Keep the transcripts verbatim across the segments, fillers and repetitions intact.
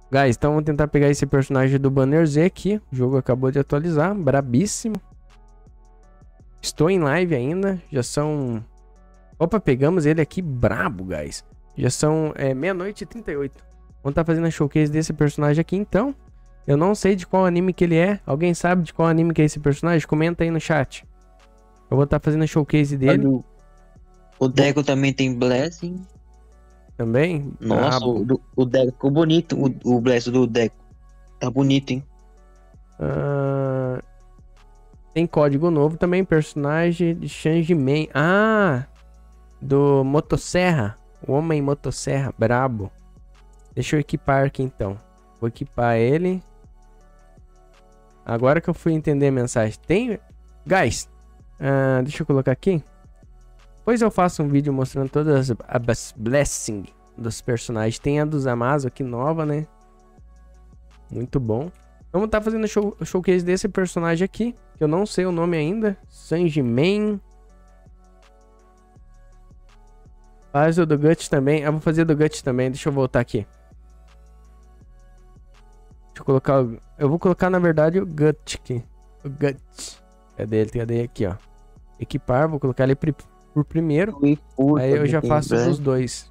Guys, então vamos tentar pegar esse personagem do Banner Z aqui. O jogo acabou de atualizar, brabíssimo. Estou em live ainda, já são... Opa, pegamos ele aqui brabo, guys. Já são é, meia-noite e trinta e oito. Vamos estar fazendo a showcase desse personagem aqui, então. Eu não sei de qual anime que ele é. Alguém sabe de qual anime que é esse personagem? Comenta aí no chat. Eu vou estar fazendo a showcase dele. O, o Deco também tem Blessing. Também? Nossa, Brabo. o, o Deco ficou bonito. O, o Blessing do Deco. Tá bonito, hein? Ah, tem código novo também. Personagem de Changeman. Ah! Do Motosserra. O Homem Motosserra. Brabo. Deixa eu equipar aqui então. Vou equipar ele. Agora que eu fui entender a mensagem. Tem... Guys. Uh, deixa eu colocar aqui. Depois eu faço um vídeo mostrando todas as blessings dos personagens. Tem a dos Amazon aqui nova, né? Muito bom. Vamos estar tá fazendo show, showcase desse personagem aqui. Que eu não sei o nome ainda. Changeman. Faz o do Guts também. Eu vou fazer do Guts também. Deixa eu voltar aqui. Deixa eu colocar... O... Eu vou colocar, na verdade, o Guts aqui. O Guts. Cadê ele? Cadê aqui, ó. Equipar. Vou colocar ele por, por primeiro. Aí eu já faço os dois.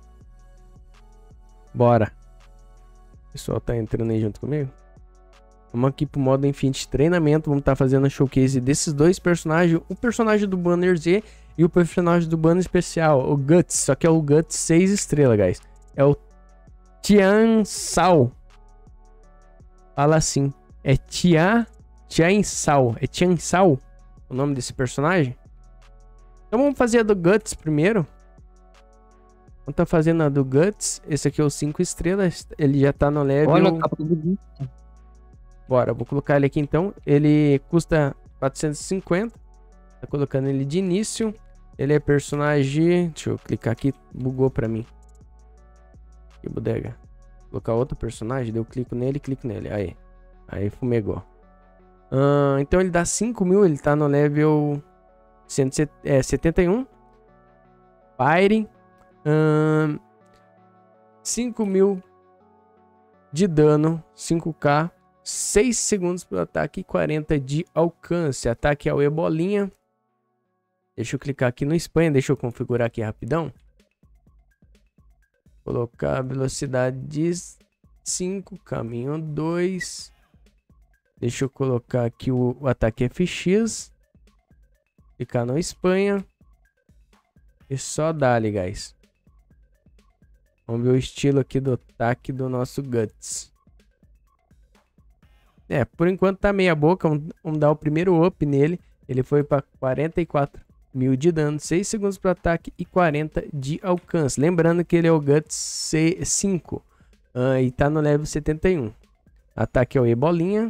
Bora. O pessoal tá entrando aí junto comigo. Vamos aqui pro modo Infinity Treinamento. Vamos estar tá fazendo a showcase desses dois personagens. O personagem do Banner Z e o personagem do Banner Especial. O Guts. Só que é o Guts seis estrelas, guys. É o Tian Sao. Fala assim. É Tia... Tian Sao. É Tian Sao o nome desse personagem? Então vamos fazer a do Guts primeiro. Vamos tá fazendo a do Guts. Esse aqui é o cinco estrelas. Ele já tá no level... Olha a capa do... Bora, vou colocar ele aqui então. Ele custa quatrocentos e cinquenta. Tá colocando ele de início. Ele é personagem... Deixa eu clicar aqui. Bugou pra mim. Que bodega. Vou colocar outro personagem. Daí eu clico nele e clico nele. Aí. Aí fumegou. Uh, então ele dá cinco mil. Ele tá no level cento, é, setenta e um. Fire. Uh, cinco mil de dano. cinco K. seis segundos para o ataque e quarenta de alcance. Ataque ao Ebolinha. Deixa eu clicar aqui no Espanha. Deixa eu configurar aqui rapidão. Colocar velocidade de cinco. Caminho dois. Deixa eu colocar aqui o, o ataque F X. Clicar no Espanha. E só dá-lhe, guys. Vamos ver o estilo aqui do ataque do nosso Guts. É, por enquanto tá meia boca. Vamos, vamos dar o primeiro up nele. Ele foi para quarenta e quatro mil de dano, seis segundos para ataque e quarenta de alcance. Lembrando que ele é o Guts C cinco. Uh, e tá no level setenta e um. Ataque ao Ebolinha.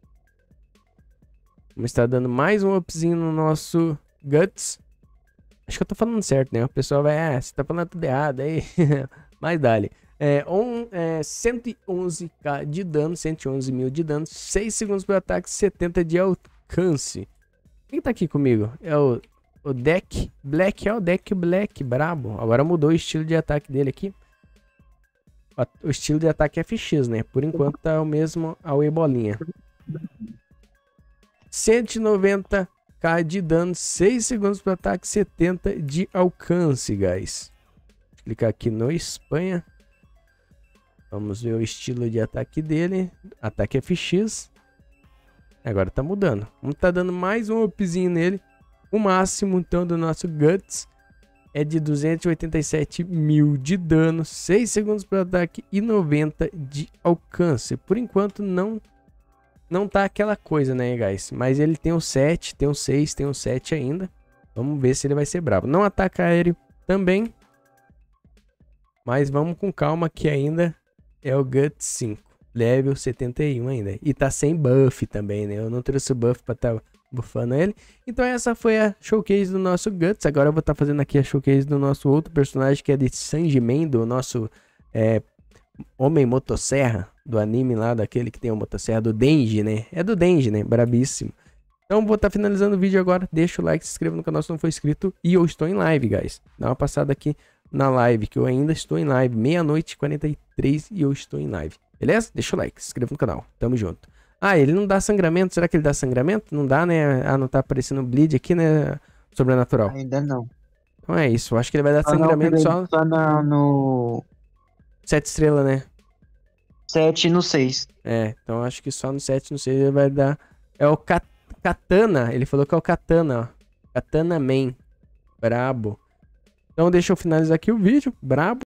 Vamos estar dando mais um upzinho no nosso Guts. Acho que eu tô falando certo, né? O pessoal vai... Ah, você tá falando tudo errado aí. Mas dá-lhe. É, um, é, cento e onze K de dano, cento e onze mil de dano, seis segundos para ataque, setenta de alcance. Quem tá aqui comigo? É o, o Deck Black, é o Deck Black, brabo. Agora mudou o estilo de ataque dele aqui. O estilo de ataque é F X, né? Por enquanto tá o mesmo ao Ebolinha. cento e noventa K de dano, seis segundos para ataque, setenta de alcance, guys. Vou clicar aqui no Espanha. Vamos ver o estilo de ataque dele. Ataque F X. Agora tá mudando. Vamos tá dando mais um upzinho nele. O máximo então do nosso Guts é de duzentos e oitenta e sete mil de dano, seis segundos para ataque e noventa de alcance. Por enquanto não não tá aquela coisa, né, guys? Mas ele tem o sete, tem o seis, tem o sete ainda. Vamos ver se ele vai ser bravo. Não ataca aéreo também. Mas vamos com calma que ainda é o Guts cinco. Level setenta e um ainda. E tá sem buff também, né? Eu não trouxe o buff pra tá buffando ele. Então essa foi a showcase do nosso Guts. Agora eu vou estar tá fazendo aqui a showcase do nosso outro personagem, que é de Changeman, do nosso é, Homem Motosserra, do anime lá, daquele que tem o Motosserra, do Denji, né? É do Denji, né? Brabíssimo. Então vou estar tá finalizando o vídeo agora. Deixa o like, se inscreva no canal se não for inscrito. E eu estou em live, guys. Dá uma passada aqui na live, que eu ainda estou em live. meia-noite e quarenta e três e eu estou em live. Beleza? Deixa o like, se inscreva no canal. Tamo junto. Ah, ele não dá sangramento. Será que ele dá sangramento? Não dá, né? Ah, não tá aparecendo bleed aqui, né? Sobrenatural. Ainda não. Não é isso. Eu acho que ele vai dar Só, não, sangramento só só na, no sete estrelas, né? sete e no seis. É, então eu acho que só no sete, no seis ele vai dar. É o Kat- Katana. Ele falou que é o Katana, ó. Katana Man. Brabo. Então deixa eu finalizar aqui o vídeo. Brabo.